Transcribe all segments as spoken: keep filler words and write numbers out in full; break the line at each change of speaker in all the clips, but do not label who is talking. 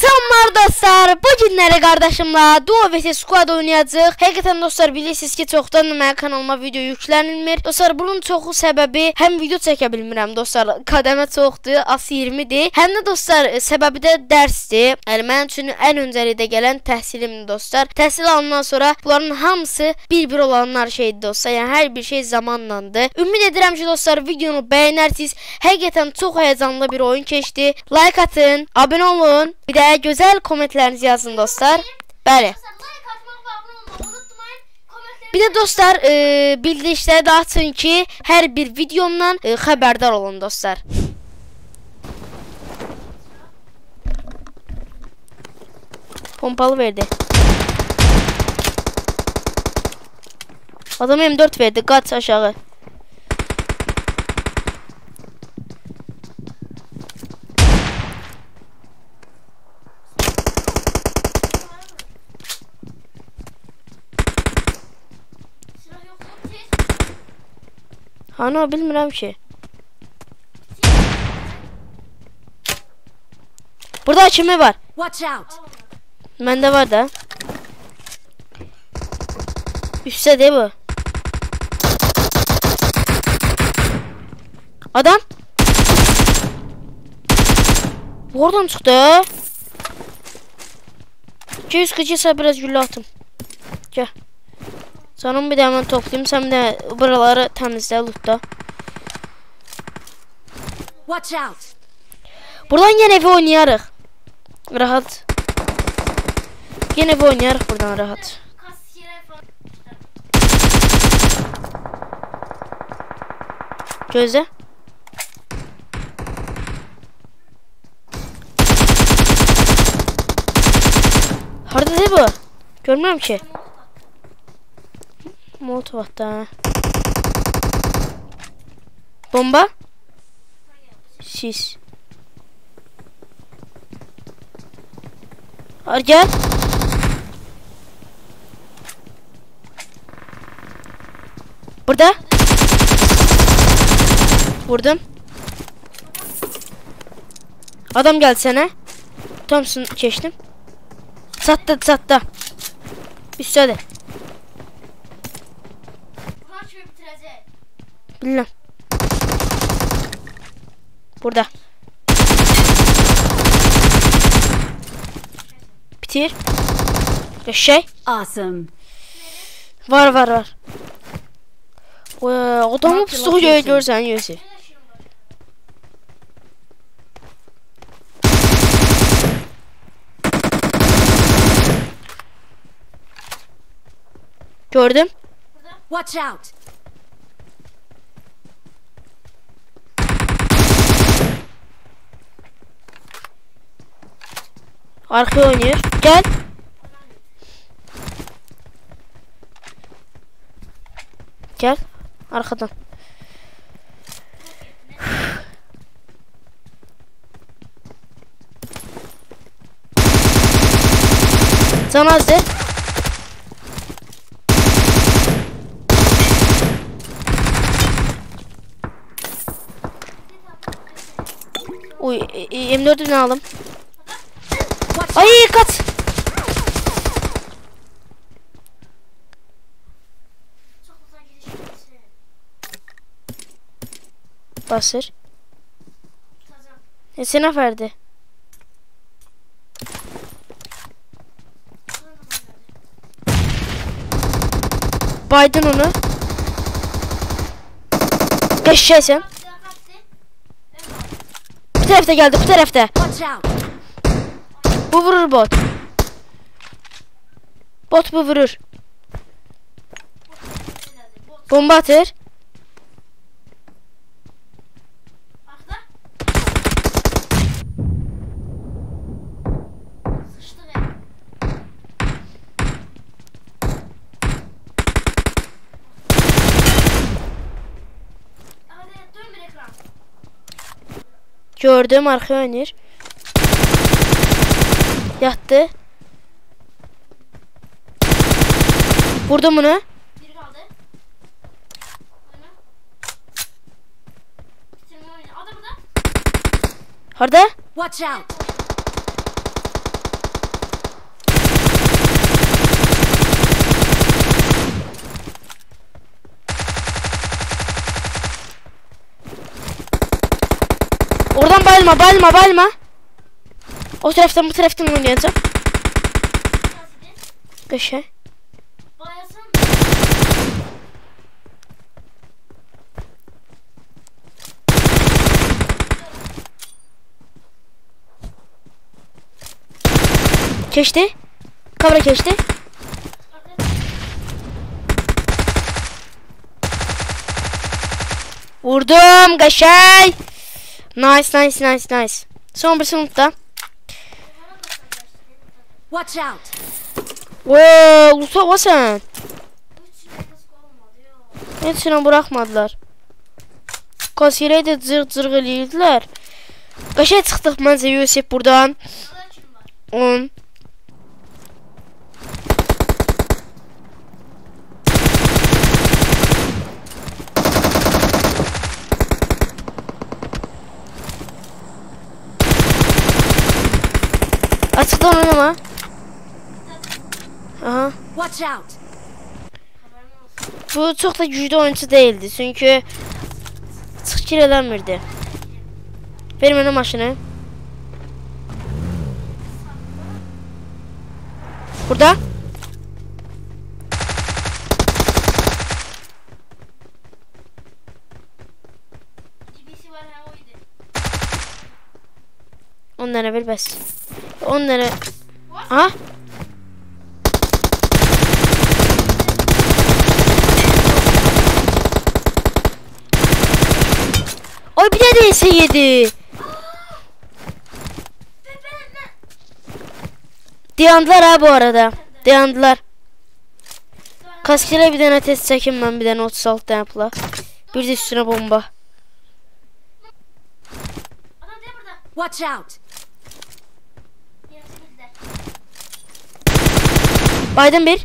Salamlar dostlar, bu günləri qardaşımla Duo vs Squad oynayacaq. Həqiqətən dostlar bilirsiniz ki, çoxdan mənim kanalıma video yüklənilmir. Dostlar bunun çoxu səbəbi həm video çəkə bilmirəm dostlar, qədəmə çoxdur, as iyirmidir. Həm də dostlar səbəbi də dərsdir. Yəni mənim üçün ən öncəlikdə gələn təhsilimdir dostlar. Təhsil alandan sonra bunların hamısı bir-bir olanlar şeydir dostlar. Yəni hər bir şey zamanlandı. Ümid edirəm ki dostlar videonu bəyənərsiniz. Həqiqətən çox həyəcanlı bir oyun keçdi. Like atın, abunə olun. Bir də gözəl kommentlərinizi yazın dostlar. Bəli. Bir də dostlar e, bildirişləri də açın ki, hər bir videomdan e, xəbərdar olun dostlar. Pompalı verdi. Adam M dört verdi. Qaç aşağı. Ana bilmirəm ki. Burada kimi var?
Watch out.
Məndə var da. Üstədir bu. Adam. Oradan çıxdı. iki yüz kırk ise biraz güllə atım. Gəl. Canım bir də hemen toplayayım. Sən bir də buraları təmizlə, lootda.
Watch out.
Buradan yenə evi oynayarıq. Rahat. Yenə evi oynayarıq buradan rahat. Gözlə. Haradadır bu? Görmürəm ki. Molotov hatta. Bomba. Sis. Ar gel. Burada. Vurdum. Adam geldi sana. Thompson geçtim. Sattı sattı. Üstədir. Bilmem. Burada. Bitir. Şey.
Awesome.
Var var var. Ooo, adamı pusuğu görsən Yusuf. Gördüm.
Watch out.
Arkaya oynuyor. Gel. Gel. Arkadan. Can hazır. Uy, M dört'ü ne alalım? Ay kaç. Basır. E sana verdi. Baydın onu. Geçeceksin. Bu tarafta geldi, bu tarafta. Bu vurur bot. Bot bu vurur. Bomba atır. Gördüm, arkaya oynayır. Yattı. Vurdum bunu. Biri kaldı. Adam burada. Harda?
Watch out.
Bayılma, bayılma, bayılma. O taraftan bu taraftan oynayacağım. Köşe. Keçti. Kavra keçti. Vurdum. Kaşay. Nice, nice, nice, nice. Son bir sınıfta.
Watch out.
Wow, Lusa o sen. Hepsini bırakmadılar. Kasireyi de zırg zırg eləyirdiler. Kaşay çıxdıq məncə Yusuf buradan. on. Açıktan oynama. Aha.
Watch out.
Bu çok da güçlü oyuncu değildi çünkü çıkır eləmirdi. Ver mənə maşını. Burada. on tane ver bəs. on tane. Ha? Oy bir de değilse yedi. Dayandılar ha bu arada. Dayandılar. Kaskıyla bir tane test çekim ben bir tane otuz altı tane pula. Bir de üstüne bomba.
Watch out.
Baydım bir.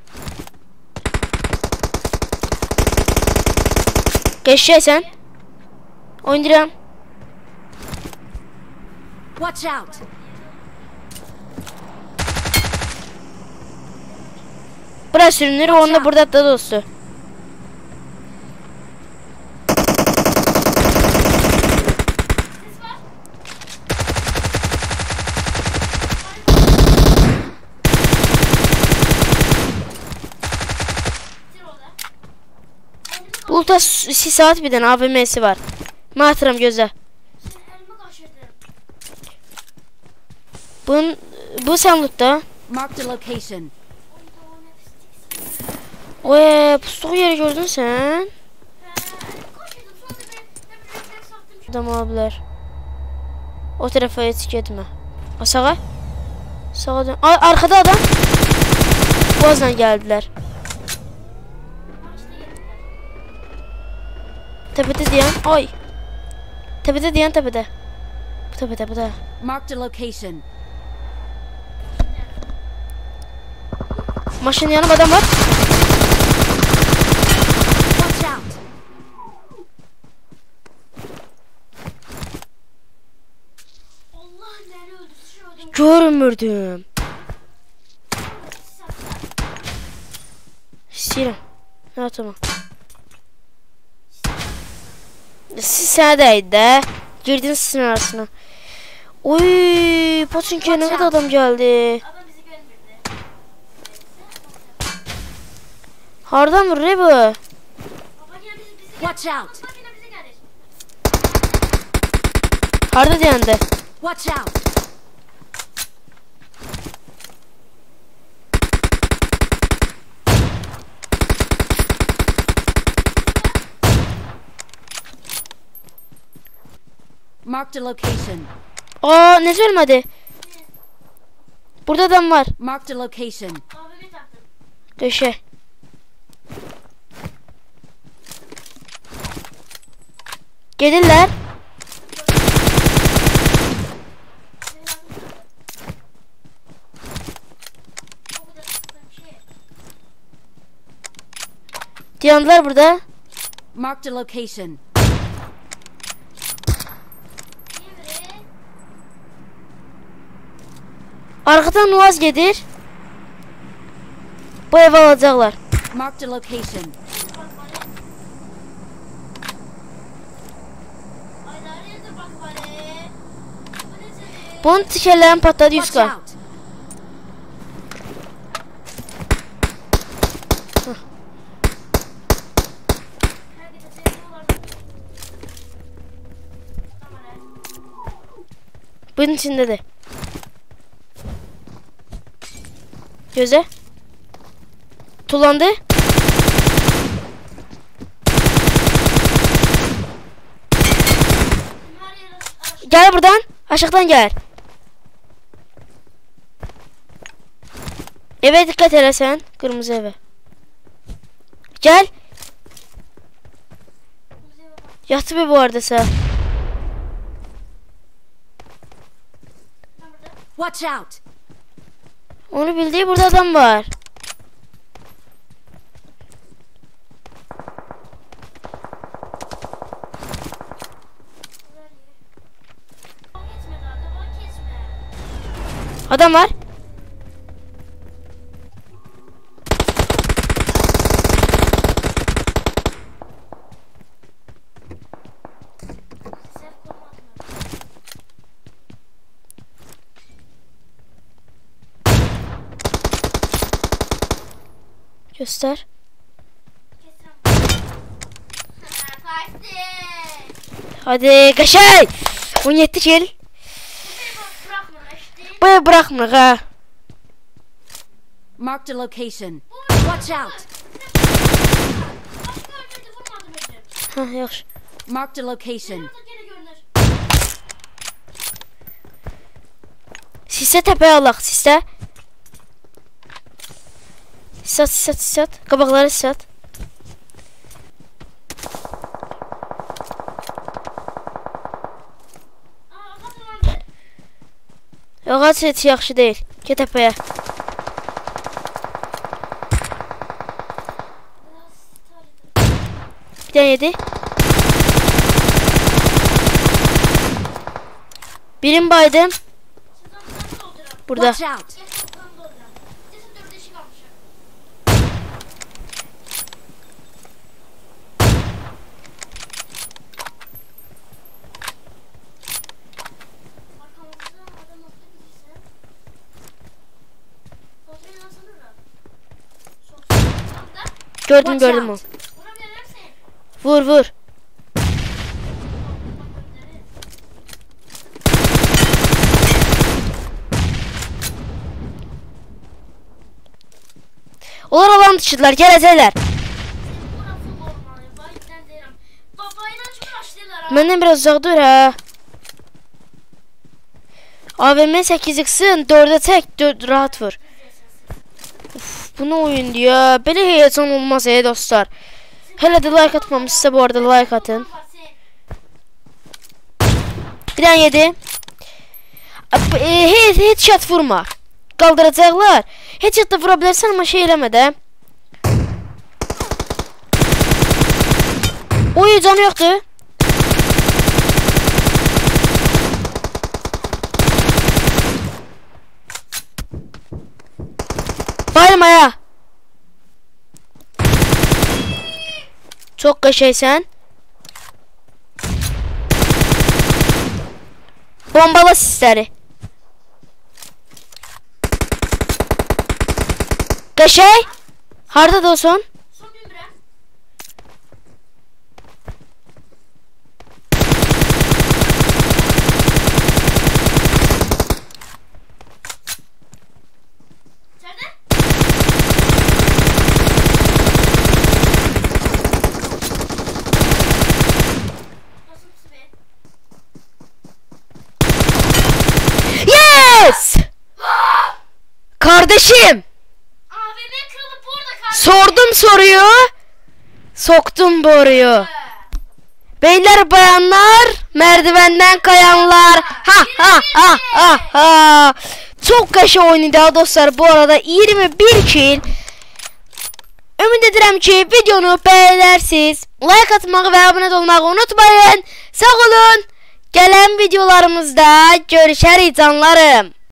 Geçecek sen. Oynayacağım.
Watch out.
Burası sürünür, onda burada da dostu. Bulta saat bir tane A V M'si var. Matıram göze. Bun, bu sen lutta.
Marked a location.
Oye, pusluğu yeri gördün sen. Adam abiler. O tarafa yetişik etme. Sağa. Sağa dön. Ay, arkada adam. Boğazdan geldiler. Tepede diyen. Ay. Tepede diyen tepede. Bu tepede, bu da.
Marked a location.
Maşının yanı adam var.
Watch out.
Görmürdüm. İstəyirəm. Ha tamam. Siz sənə dəydi də. Girdin sizin arasına. Oy, Poçinkiyə nə qədər adam gəldi. Hardan vurur bu?
Watch out.
Harda dayandı?
Watch out. Marked a location.
Aa, ne söylemedi? Burada adam var.
Marked a location.
Köşe. Gelirler. Dayandılar burada.
Marked a location.
Arkadan Nuaz gelir. Bu evi alacaklar.
Marked a location.
Bunun tikələrin patladı
Watch
Yuska.
out!
Bunun içindedir. Göze. Tullandı. Gel buradan. Aşağıdan gel. Eve dikkat et sen. Kırmızı eve. Gel. Yatı bir bu arada sen.
Watch out!
Onu bildiği burada adam var. Adam var. Göster. Hadi kaşay. on yedi kill. Buraya bırakmırıq ha.
Marked a location. Watch out!
Ha yaxşı.
Marked a location.
Sisə təpəyə alaq, sisə. Sisat, sisat, sisat. Qabaqları sisat. Ağac heç yaxşı deyil. Get təpəyə. Bir dənə yedi. Birim baydım. Burada.
Watch out!
Gördüm
Watch
gördüm o.
out.
Vur vur. Onlar alan dışıdılar, gələcəklər. Məndən biraz uzaq dur ha. A V M səkkiz x-in dördə çək, dörd rahat vur. Uf, bu nə oyundur ya? Belə heyecan olmaz ey dostlar. Hələ də like atmamışsa bu arada like atın. Bir dənə yedi. Heç heç şat vurma. Qaldıracaqlar. Heç şat da vura bilərsən amma şey eləmə də. Oy canı yoxdur. Bayılmaya. Çok qəşəngsən. Bombala sisləri. Qəşəng. Hardadır o son? Yes! Kardeşim. Sordum soruyu. Soktum boruyu. Beyler bayanlar, merdivenden kayanlar. Ha ha ha ha ha. Çok qəşəng oynadı dostlar. Bu arada iyirmi bir kill. Ümid edirəm ki videonu beğenirsiniz. Like atmağı ve abone olmağı unutmayın. Sağ olun. Gelen videolarımızda görüşərik canlarım.